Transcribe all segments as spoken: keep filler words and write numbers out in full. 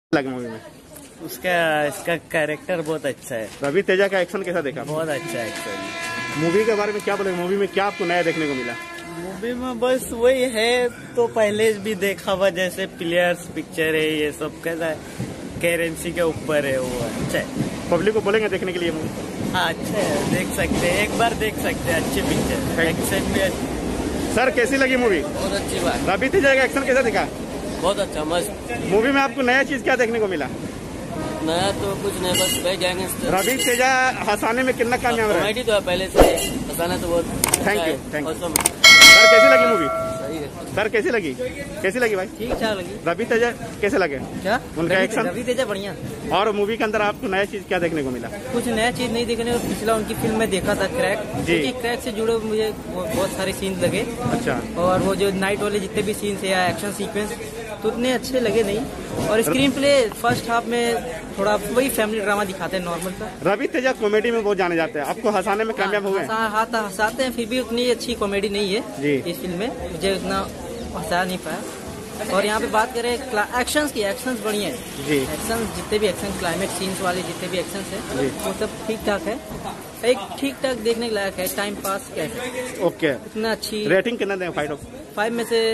लगा मूवी में? उसका इसका कैरेक्टर बहुत अच्छा है। रवि तेजा का एक्शन कैसा देखा? बहुत अच्छा है एक्शन। मूवी के बारे में क्या बोले? मूवी में क्या आपको नया देखने को मिला? मूवी में बस वही है तो पहले भी देखा हुआ, जैसे प्लेयर्स पिक्चर है, ये सब कैसा है, करेंसी के ऊपर है, वो अच्छा है। पब्लिक को बोलेंगे देखने के लिए मूवी? हाँ अच्छा है, देख सकते हैं, एक बार देख सकते हैं, अच्छी पिक्चर, एक्शन भी अच्छी। सर कैसी लगी मूवी? बहुत अच्छी बात। रवि तेजा का एक्शन कैसा दिखा? बहुत अच्छा, मस्त। मूवी में आपको नया चीज क्या देखने को मिला? नया तो कुछ नहीं, बस भाई गैंगस्टर। रवि तेजा हंसाने में कितना कामयाब रहा? कॉमेडी तो है पहले से, हंसाना तो बहुत। Thank you, thank you. Awesome। Sir कैसी लगी मूवी? सही है सर कैसी लगी? कैसी लगी भाई? ठीक ठाक लगी। रवि तेजा कैसे लगे? क्या उनका एक्शन? रवि तेजा बढ़िया। और मूवी के अंदर आपको नया चीज क्या देखने को मिला? कुछ नया चीज नहीं देखने को, पिछला उनकी फिल्म में देखा था क्रैक, क्योंकि क्रैक से जुड़े मुझे बहुत सारे सीन लगे। अच्छा। और वो जो नाइट वाले जितने भी सीन्स है या एक्शन सीक्वेंस तो उतने अच्छे लगे नहीं। और स्क्रीन प्ले फर्स्ट हाफ में थोड़ा वही फैमिली ड्रामा दिखाते हैं नॉर्मल सा। रवि तेजा कॉमेडी में बहुत जाने जाते हैं, आपको हंसाने में कामयाब हुए? हाँ हंसाते हैं, फिर भी उतनी अच्छी कॉमेडी नहीं है जी। इस फिल्म में, मुझे उतना हंसा नहीं पाया। और यहाँ पे बात करें एक्शन की, एक्शन बढ़िया है जी। एक्शन जितने भी एक्शन क्लाइमेक्स सीन्स वाले जितने भी एक्शन है वो सब ठीक ठाक है, एक ठीक ठाक देखने के लायक है, टाइम पास कैसे। ओके। इतना अच्छी रेटिंग कितना दें? फाइव फाइव में से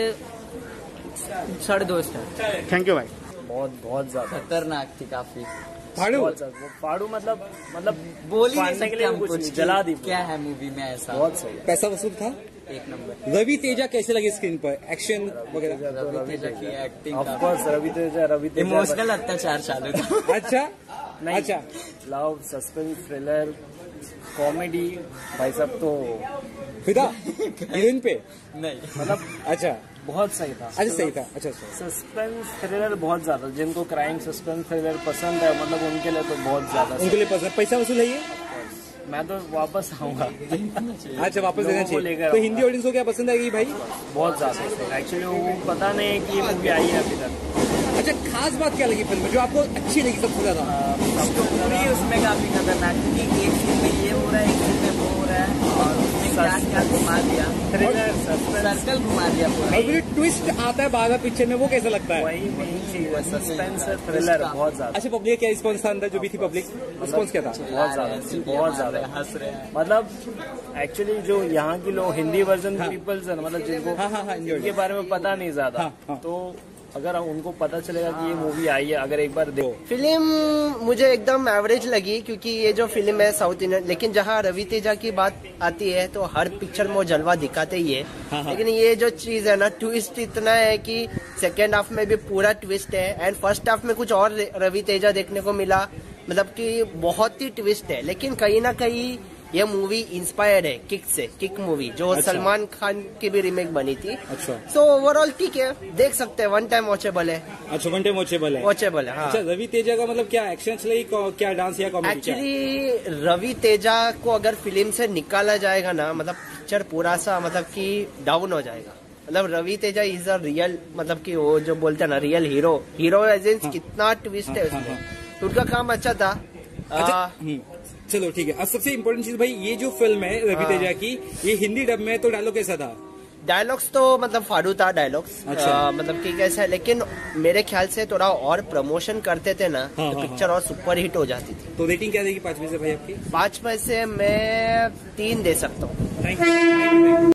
साढ़े दो स्टार। थैंक यू भाई। बहुत बहुत ज्यादा खतरनाक थी काफी। फाड़ू फाड़ू मतलब मतलब बोल ही नहीं फाड़ने के सकते लिए हम कुछ कुछ, नहीं, जला दी। क्या है मूवी में ऐसा? बहुत सही है। पैसा वसूल था एक नंबर। रवि तेजा कैसे लगे स्क्रीन पर, एक्शन वगैरह? रवि तेजा की acting of course Ravi Teja Ravi Teja emotional अत्याचार चालू था। अच्छा नहीं, अच्छा। लव सस्पेंस थ्रिलर कॉमेडी भाई सब तो फिदा हीरोइन पे नहीं मतलब अच्छा बहुत सही था। अच्छा सही था। अच्छा अच्छा। सस्पेंस थ्रिलर बहुत ज्यादा, जिनको क्राइम सस्पेंस थ्रिलर पसंद है मतलब उनके लिए तो बहुत ज्यादा। उनके लिए पसंद। पैसा वसूल है ये? मैं तो वापस आऊंगा। अच्छा वापस देना लोगों को चाहिए। लेकर तो हिंदी ऑडियंस को क्या पसंद आएगी भाई? बहुत ज्यादा। एक्चुअली वो पता नहीं है कि ये मूवी आई है अभी तक। अच्छा खास बात क्या लगी फिल्म में जो आपको अच्छी लगी सबसे ज्यादा? स्टोरी उसमें काफी खतरनाक, क्योंकि एक सीन में ये हो रहा है, एक सीन में वो हो रहा है, और उसने क्या क्या घुमा दिया, थ्रिलर सस्पेंस सर्कल घुमा दिया पूरा। और वो जो ट्विस्ट आता है बाद में पिक्चर में वो कैसा लगता है? वही वही चीज है, सस्पेंस थ्रिलर बहुत ज्यादा। अच्छा पब्लिक क्या रिस्पॉन्स था अंदर जो भी थी पब्लिक रिस्पॉन्स क्या था? बहुत ज्यादा बहुत ज्यादा हंस रहे हैं। मतलब एक्चुअली जो यहाँ की लोग हिंदी वर्जन पीपल्स है मतलब जिनको हाँ हाँ हाँ इनके बारे में पता नहीं ज्यादा, हाँ, हाँ। तो अगर उनको पता चलेगा कि ये मूवी आई है, अगर एक बार देखो। फिल्म मुझे एकदम एवरेज लगी, क्योंकि ये जो फिल्म है साउथ इंडियन, लेकिन जहाँ रवि तेजा की बात आती है तो हर पिक्चर में वो जलवा दिखाते ही है। हाँ, हाँ। लेकिन ये जो चीज है ना, ट्विस्ट इतना है कि सेकेंड हाफ में भी पूरा ट्विस्ट है, एंड फर्स्ट हाफ में कुछ और रवि तेजा देखने को मिला, मतलब कि बहुत ही ट्विस्ट है। लेकिन कहीं ना कहीं ये मूवी इंस्पायर्ड है किक से, किक मूवी जो अच्छा। सलमान खान की भी रीमेक बनी थी। अच्छा। सो ओवरऑल ठीक है, देख सकते हैं, वन टाइम वॉचेबल है। अच्छा वन टाइम वॉचेबल है। वॉचेबल है हाँ। अच्छा रवि तेजा का मतलब क्या एक्शन चलेगी, क्या डांस या कॉमेडी? एक्चुअली रवि तेजा को अगर फिल्म से निकाला जाएगा ना, मतलब पिक्चर पूरा सा मतलब कि डाउन हो जाएगा। मतलब Ravi Teja is a real, मतलब कि वो जो बोलते हैं ना रियल हीरो, हीरो एजेंस हाँ। कितना ट्विस्ट हाँ, है हाँ, उसमें। हाँ। तो उनका काम अच्छा था। अच्छा आ, हम्म, चलो ठीक है। अब सबसे इम्पोर्टेंट चीज भाई, ये जो फिल्म है रवि हाँ। तेजा की, ये हिंदी डब में है तो डायलॉग कैसा था? डायलॉग्स तो मतलब फाड़ू था डायलॉग्स। अच्छा। आ, मतलब कि कैसा है, लेकिन मेरे ख्याल से थोड़ा और प्रमोशन करते थे ना, हाँ, तो हाँ, पिक्चर और सुपर हिट हो जाती थी। तो रेटिंग क्या देगी पाँच में से भाई आपकी? पाँच में से मैं तीन दे सकता हूँ। Thank you.